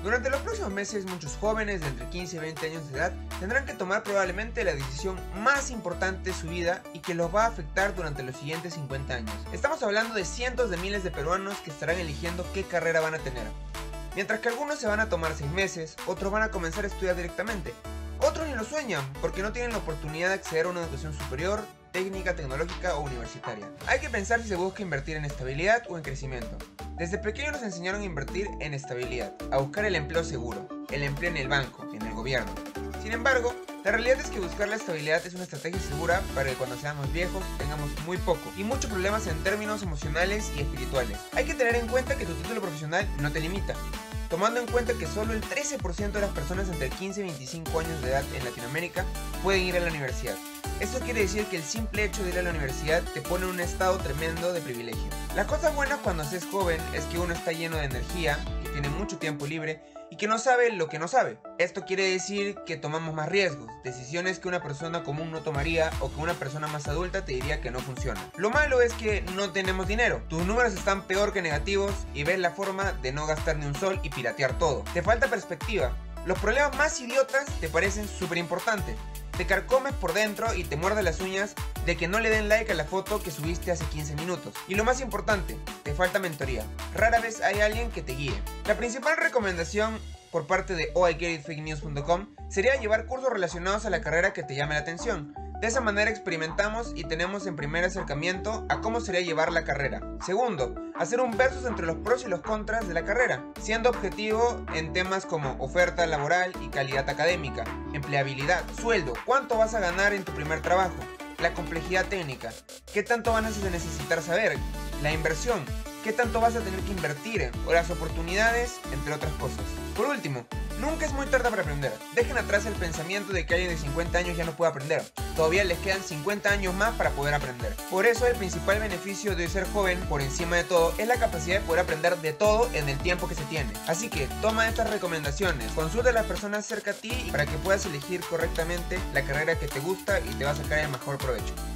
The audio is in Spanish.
Durante los próximos meses, muchos jóvenes de entre 15 y 20 años de edad tendrán que tomar probablemente la decisión más importante de su vida y que los va a afectar durante los siguientes 50 años. Estamos hablando de cientos de miles de peruanos que estarán eligiendo qué carrera van a tener. Mientras que algunos se van a tomar 6 meses, otros van a comenzar a estudiar directamente. Otros ni lo sueñan porque no tienen la oportunidad de acceder a una educación superior, técnica, tecnológica o universitaria. Hay que pensar si se busca invertir en estabilidad o en crecimiento. Desde pequeños nos enseñaron a invertir en estabilidad, a buscar el empleo seguro, el empleo en el banco, en el gobierno. Sin embargo, la realidad es que buscar la estabilidad es una estrategia segura para que cuando seamos viejos tengamos muy poco y muchos problemas en términos emocionales y espirituales. Hay que tener en cuenta que tu título profesional no te limita, tomando en cuenta que solo el 13% de las personas entre 15 y 25 años de edad en Latinoamérica pueden ir a la universidad. Esto quiere decir que el simple hecho de ir a la universidad te pone en un estado tremendo de privilegio. La cosa buena cuando se es joven es que uno está lleno de energía, que tiene mucho tiempo libre y que no sabe lo que no sabe. Esto quiere decir que tomamos más riesgos, decisiones que una persona común no tomaría o que una persona más adulta te diría que no funciona. Lo malo es que no tenemos dinero, tus números están peor que negativos y ves la forma de no gastar ni un sol y piratear todo. Te falta perspectiva. Los problemas más idiotas te parecen súper importantes. Te carcomes por dentro y te muerdes las uñas de que no le den like a la foto que subiste hace 15 minutos. Y lo más importante, te falta mentoría. Rara vez hay alguien que te guíe. La principal recomendación por parte de oigetitfakenews.com sería llevar cursos relacionados a la carrera que te llame la atención. De esa manera experimentamos y tenemos en primer acercamiento a cómo sería llevar la carrera. Segundo, hacer un versus entre los pros y los contras de la carrera, siendo objetivo en temas como oferta laboral y calidad académica, empleabilidad, sueldo, cuánto vas a ganar en tu primer trabajo, la complejidad técnica, qué tanto vas a necesitar saber, la inversión, qué tanto vas a tener que invertir o las oportunidades, entre otras cosas. Por último, nunca es muy tarde para aprender. Dejen atrás el pensamiento de que alguien de 50 años ya no puede aprender. Todavía les quedan 50 años más para poder aprender. Por eso el principal beneficio de ser joven, por encima de todo, es la capacidad de poder aprender de todo en el tiempo que se tiene. Así que toma estas recomendaciones, consulta a las personas cerca a ti para que puedas elegir correctamente la carrera que te gusta y te va a sacar el mejor provecho.